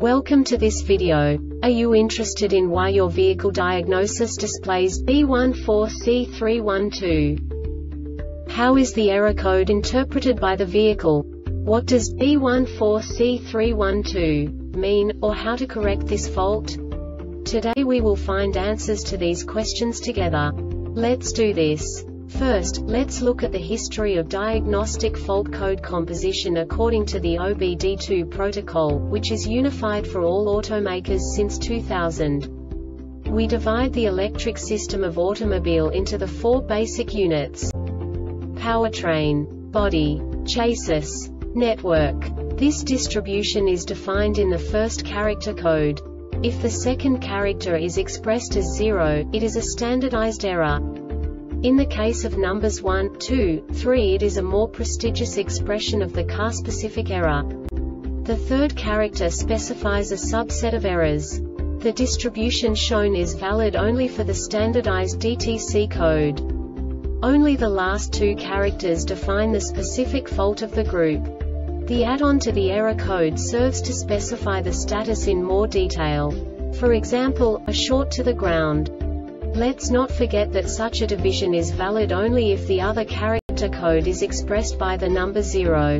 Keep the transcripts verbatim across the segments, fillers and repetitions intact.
Welcome to this video. Are you interested in why your vehicle diagnosis displays B one four C three one two? How is the error code interpreted by the vehicle? What does B one four C three one two mean, or how to correct this fault? Today we will find answers to these questions together. Let's do this. First, let's look at the history of diagnostic fault code composition according to the O B D two protocol, which is unified for all automakers since two thousand. We divide the electric system of automobile into the four basic units: powertrain, body, chassis, network. This distribution is defined in the first character code. If the second character is expressed as zero, it is a standardized error. In the case of numbers one, two, three, it is a more prestigious expression of the car-specific error. The third character specifies a subset of errors. The distribution shown is valid only for the standardized D T C code. Only the last two characters define the specific fault of the group. The add-on to the error code serves to specify the status in more detail. For example, a short to the ground. Let's not forget that such a division is valid only if the other character code is expressed by the number zero.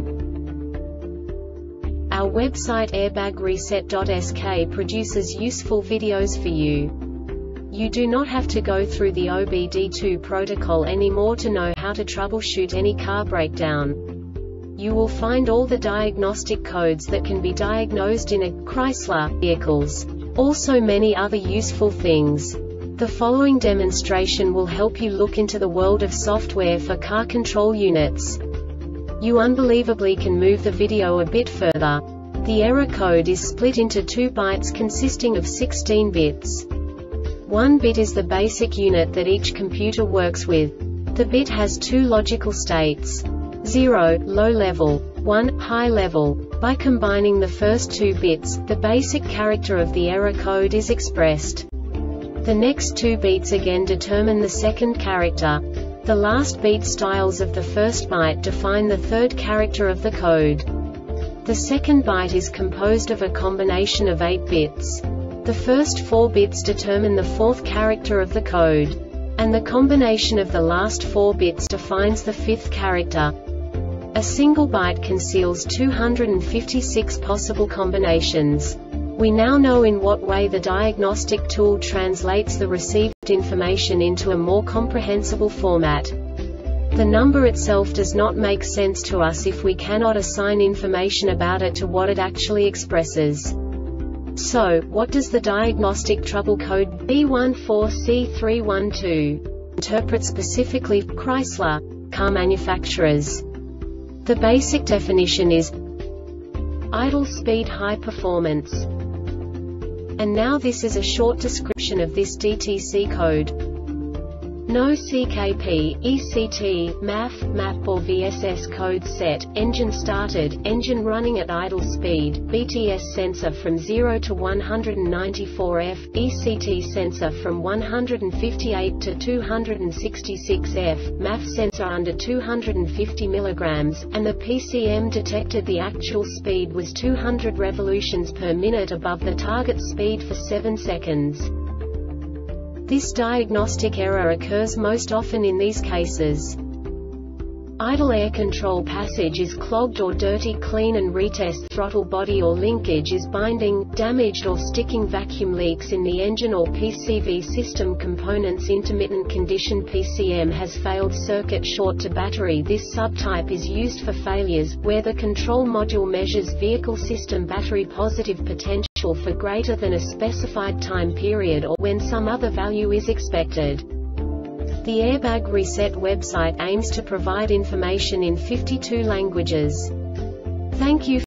Our website airbag reset dot S K produces useful videos for you. You do not have to go through the O B D two protocol anymore to know how to troubleshoot any car breakdown. You will find all the diagnostic codes that can be diagnosed in a Chrysler vehicles. Also many other useful things. The following demonstration will help you look into the world of software for car control units. You unbelievably can move the video a bit further. The error code is split into two bytes consisting of sixteen bits. One bit is the basic unit that each computer works with. The bit has two logical states: zero, low level, one, high level. By combining the first two bits, the basic character of the error code is expressed. The next two beats again determine the second character. The last beat styles of the first byte define the third character of the code. The second byte is composed of a combination of eight bits. The first four bits determine the fourth character of the code. And the combination of the last four bits defines the fifth character. A single byte conceals two hundred fifty-six possible combinations. We now know in what way the diagnostic tool translates the received information into a more comprehensible format. The number itself does not make sense to us if we cannot assign information about it to what it actually expresses. So, what does the diagnostic trouble code B one four C three one two interpret specifically for Chrysler car manufacturers? The basic definition is idle speed, high performance. And now this is a short description of this D T C code. No C K P, E C T, M A F, M A P or V S S code set, engine started, engine running at idle speed, B T S sensor from zero to one hundred ninety-four F, E C T sensor from one hundred fifty-eight to two hundred sixty-six F, M A F sensor under two hundred fifty milligrams, and the P C M detected the actual speed was two hundred revolutions per minute above the target speed for seven seconds. This diagnostic error occurs most often in these cases: idle air control passage is clogged or dirty, clean and retest throttle body or linkage is binding, damaged or sticking, vacuum leaks in the engine or P C V system components, intermittent condition, P C M has failed, circuit short to battery. This subtype is used for failures where the control module measures vehicle system battery positive potential for greater than a specified time period or when some other value is expected. The Airbag Reset website aims to provide information in fifty-two languages. Thank you